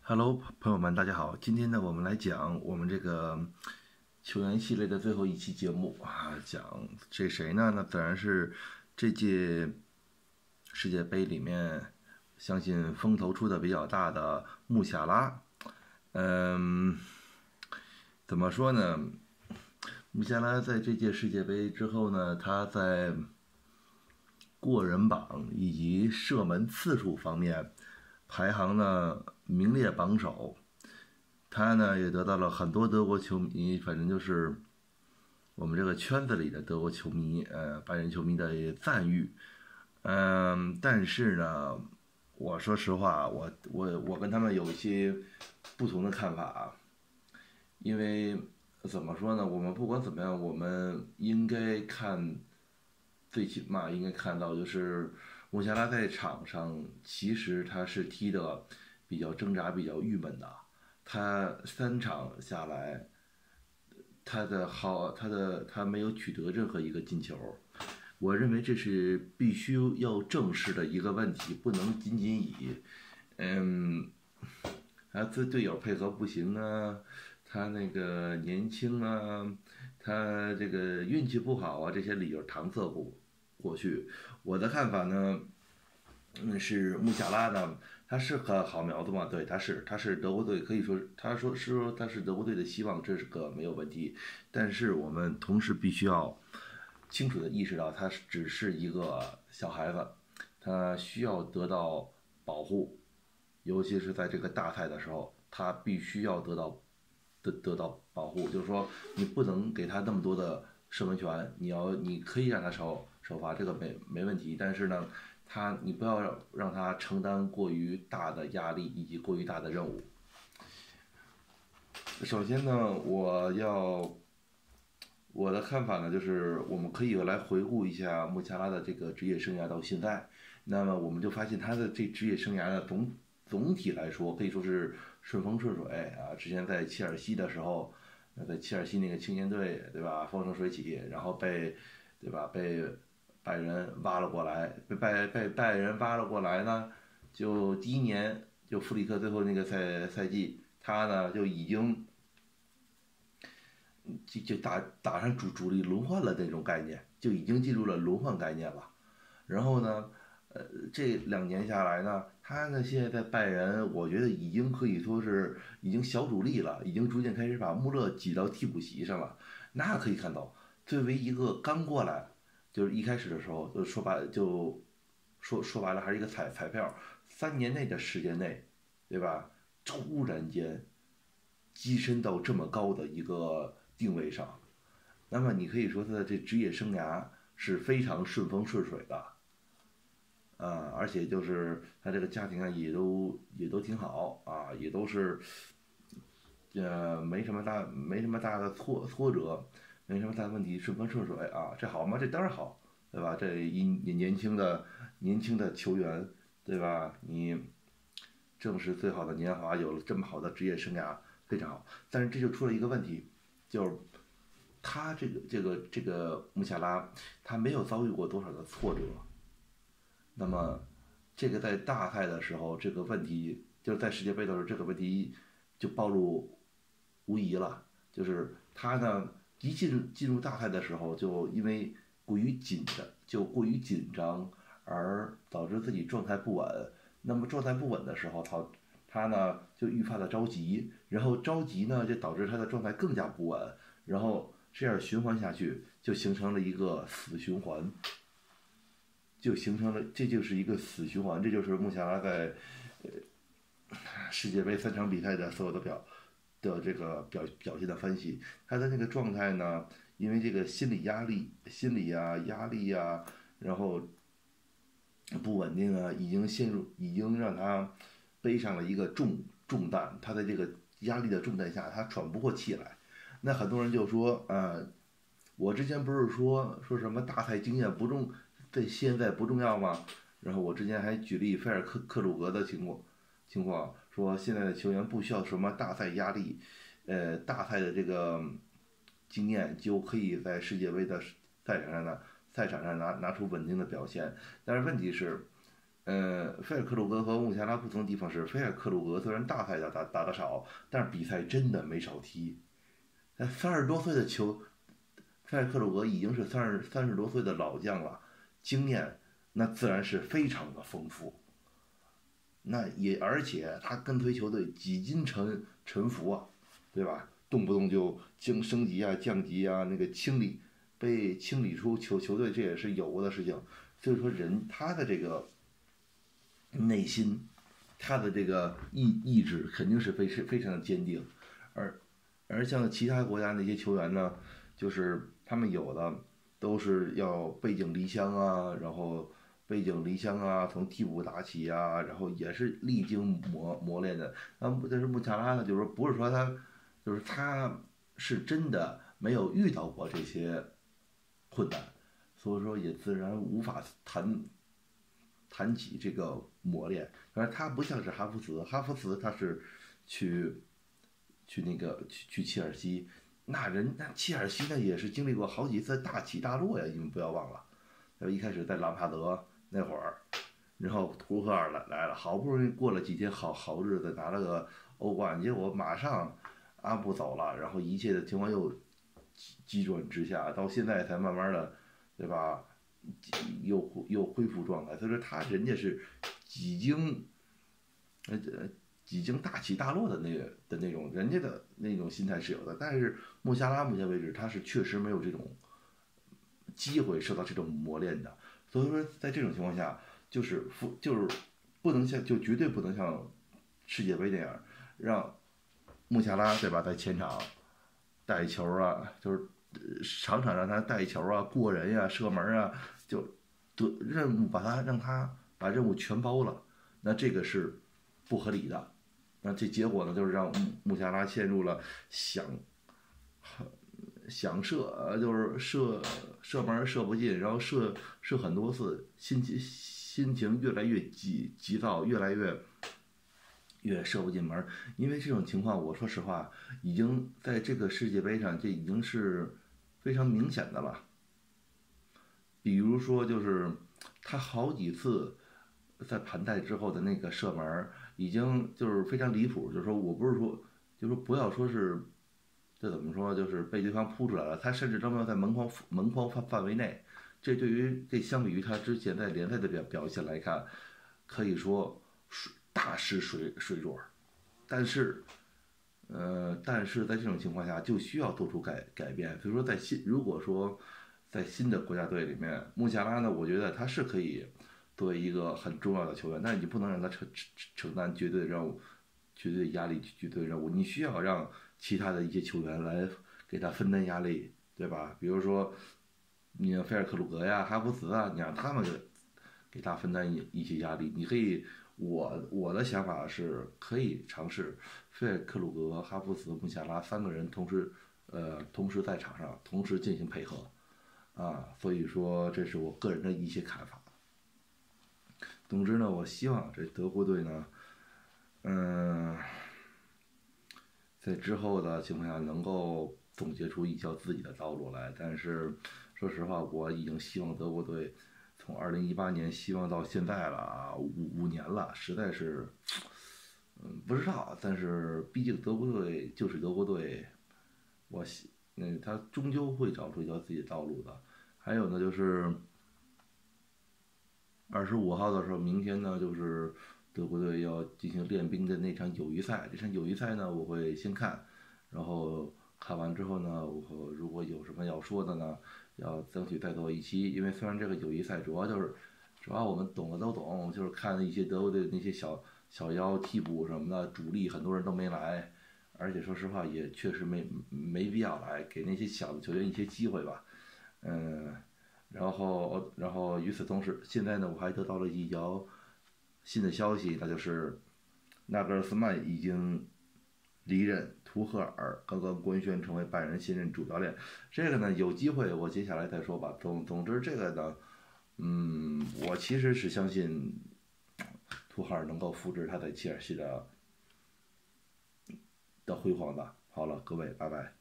Hello，朋友们，大家好。今天呢，我们来讲我们这个球员系列的最后一期节目啊，讲这谁呢？那自然是这届世界杯里面，相信风头出的比较大的穆夏拉。嗯，怎么说呢？穆夏拉在这届世界杯之后呢，他在过人榜以及射门次数方面排行呢名列榜首。他呢也得到了很多德国球迷，反正就是我们这个圈子里的德国球迷，拜仁球迷的赞誉。但是呢，我说实话，我跟他们有一些不同的看法啊，因为怎么说呢，我们不管怎么样，我们应该看，最起码应该看到就是穆夏拉在场上，其实他是踢的比较挣扎、比较郁闷的。他3场下来，他没有取得任何一个进球，我认为这是必须要正视的一个问题，不能仅仅以嗯，队友配合不行啊，他那个年轻啊，他这个运气不好啊，这些理由搪塞不过去。我的看法呢，是穆夏拉呢，他是个好苗子嘛，对，他是德国队，可以说他是德国队的希望，这是个没有问题。但是我们同时必须要清楚的意识到，他只是一个小孩子，他需要得到保护，尤其是在这个大赛的时候，他必须要得到保护。就是说，你不能给他那么多的射门权，你可以让他首发，这个没问题。但是呢，你不要让他承担过于大的压力以及过于大的任务。首先呢，我的看法呢，就是我们可以来回顾一下穆夏拉的这个职业生涯到现在。那么我们就发现他的这职业生涯呢，总体来说可以说是顺风顺水啊。之前在切尔西的时候，在切尔西那个青年队，对吧，风生水起，然后被拜仁挖了过来，被拜仁挖了过来呢，就第一年就弗里克最后那个赛季，他呢就已经就打上主力轮换了那种概念，就已经进入了轮换概念了。然后呢，这2年下来呢，他呢现在在拜仁，我觉得已经可以说是已经小主力了，已经逐渐开始把穆勒挤到替补席上了。那可以看到，作为一个刚过来，就是一开始的时候，说白了还是一个彩票，3年内的时间内，对吧？突然间跻身到这么高的一个定位上，那么你可以说他的这职业生涯是非常顺风顺水的。而且就是他这个家庭啊，也都挺好啊，也都是没什么大的挫折，没什么大的问题，顺风顺水啊，这好吗？这当然好，对吧？这年轻的球员，对吧？你正是最好的年华，有了这么好的职业生涯，非常好。但是这就出了一个问题，就是他这个穆夏拉，他没有遭遇过多少的挫折。那么，这个在大赛的时候，这个问题就是在世界杯的时候，这个问题就暴露无遗了。就是他呢，一进入大赛的时候，就因为过于紧张，而导致自己状态不稳。那么状态不稳的时候，他呢就愈发的着急，然后着急呢就导致他的状态更加不稳，然后这样循环下去，就形成了一个死循环。这就是一个死循环，这就是穆夏拉在世界杯3场比赛的所有这个表现的分析。他的那个状态呢，因为这个心理啊压力啊，然后不稳定啊，已经让他背上了一个重担。他在这个压力的重担下，他喘不过气来。那很多人就说，我之前不是说什么大赛经验不重，对现在不重要吗？然后我之前还举例菲尔克鲁格的情况，说现在的球员不需要什么大赛压力，大赛的这个经验就可以在世界杯的赛场上拿出稳定的表现。但是问题是， 菲尔克鲁格和穆夏拉不同的地方是，菲尔克鲁格虽然大赛打得少，但是比赛真的没少踢。30多岁的菲尔克鲁格已经是30多岁的老将了，经验那自然是非常的丰富。而且他跟随球队几经沉浮啊，对吧？动不动就升级啊、降级啊，那个被清理出球队，这也是有过的事情。所以说他的这个内心，他的这个意志肯定是非常的坚定，而像其他国家那些球员呢，就是他们有的都是要背井离乡啊，然后从替补打起啊，然后也是历经磨练的。但是穆查拉呢，就是说不是说他是真的没有遇到过这些困难，所以说也自然无法谈起这个磨练。而他不像是哈弗茨他是去切尔西，那切尔西呢也是经历过好几次大起大落呀，你们不要忘了。一开始在朗帕德那会儿，然后图赫尔来了，好不容易过了几天好日子，拿了个欧冠，结果马上阿布走了，然后一切的情况又急转直下，到现在才慢慢的，对吧？又恢复状态。所以说人家是几经呃几经大起大落的那种，人家的那种心态是有的。但是穆夏拉目前为止，他是确实没有这种机会受到这种磨练的。所以说在这种情况下，就是不能绝对不能像世界杯那样让穆夏拉，对吧，在前场带球啊，就是场让他带球啊、过人呀、射门啊，就任务让他把任务全包了，那这个是不合理的。那这结果呢，就是让穆夏拉陷入了想射，就是射门射不进，然后射很多次，心情越来越急躁，越来越射不进门。因为这种情况，我说实话，已经在这个世界杯上，这已经是非常明显的了。比如说，就是他好几次在盘带之后的那个射门，已经就是非常离谱。就是说我不是说，就是说不要说是，这怎么说，就是被对方扑出来了，他甚至都没有在门框范围内。这相比于他之前在联赛的表现来看，可以说大失水准。但是，但是在这种情况下就需要做出改变。所以说，如果说在新的国家队里面，穆夏拉呢，我觉得他是可以作为一个很重要的球员，但是你不能让他承担绝对的任务、绝对压力、绝对任务。你需要让其他的一些球员来给他分担压力，对吧？比如说，你像菲尔克鲁格呀、哈弗茨啊，你让他们给他分担一些压力。你可以，我的想法是可以尝试费尔克鲁格、哈弗茨、穆夏拉3个人同时在场上同时进行配合啊。所以说，这是我个人的一些看法。总之呢，我希望这德国队呢，在之后的情况下能够总结出一条自己的道路来。但是说实话，我已经希望德国队从2018年希望到现在了5年了，实在是不知道。但是毕竟德国队就是德国队，他终究会找出一条自己的道路的。还有呢，就是25号的时候，明天呢就是德国队要进行练兵的那场友谊赛。这场友谊赛呢，我会先看，然后看完之后呢，我如果有什么要说的呢，要争取再做一期。因为虽然这个友谊赛主要我们懂的都懂，就是看一些德国队那些小妖替补什么的，主力很多人都没来，而且说实话也确实没必要来，给那些小的球员一些机会吧。然后与此同时，现在呢，我还得到了一条新的消息，那就是纳格尔斯曼已经离任，图赫尔刚刚官宣成为拜仁新任主教练。这个呢，有机会我接下来再说吧。总之，这个呢，我其实是相信图赫尔能够复制他在切尔西的辉煌的。好了，各位，拜拜。